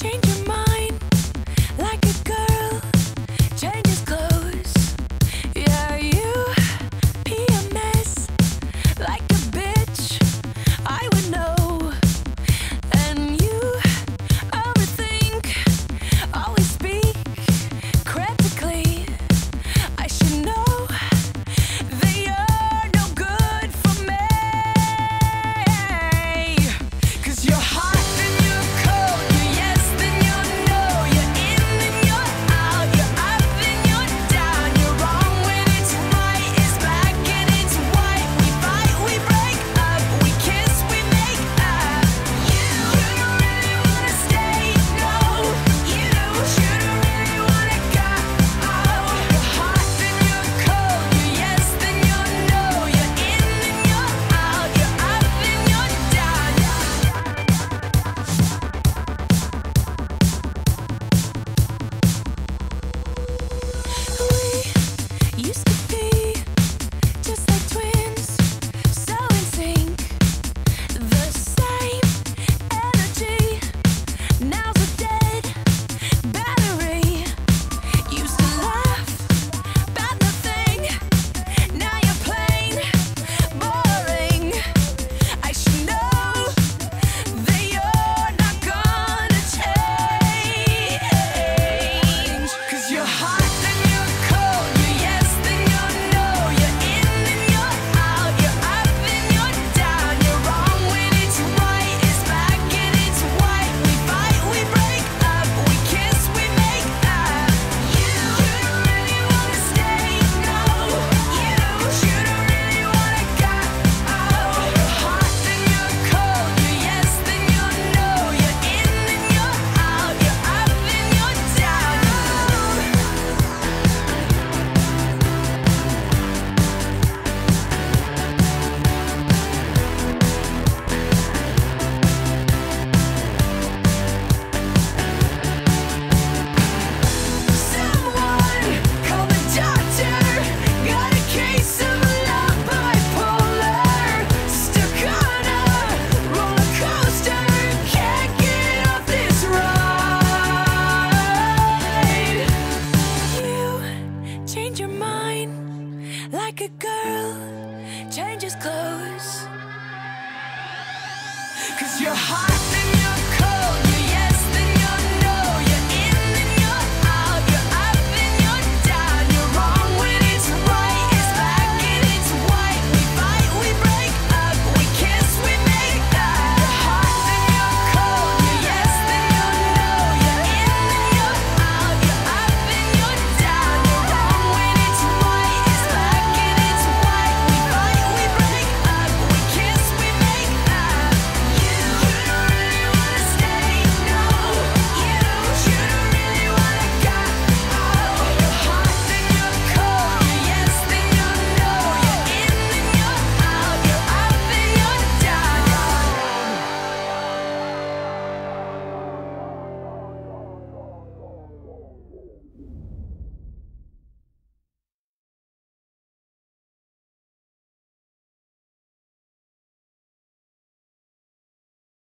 change your mind like a girl changes clothes. Yeah, you PMS like a bitch, I would know. And you overthink, always speak critically. I should know that you're no good for me. 'Cause you're hot, then you're cold, you're yes, then you're no, you're in, then you're out, you're up, then you're down, you're wrong when it's right, it's black and it's white. We fight, we break up, we kiss, we make up. You don't really wanna stay, no. You shouldn't really wanna go. You're hot, then you're cold, you're yes, then you're no, you're in, then you're out, you're up, then you're down. We used to be just like twins, so in sync. The same energy, now's a dead battery. Used to laugh about nothing, now you're plain boring. I should know that you're not gonna change. 'Cause you're hot, then you're cold, you're yes, then you're no, you're in, then you're out, you're up, then you're down, you're wrong when it's right, it's black and it's white. We fight, we break up, we kiss, we make up. You don't really wanna stay, no. You shouldn't really wanna go. You're hot, then you're cold, you're yes, then you're no, you're in, then you're out, you're up, then you're down. Someone call the doctor. Got a case of love bipolar. Stuck on a roller coaster. Can't get off this ride. You change your mind like a girl changes clothes. 'Cause you're hot.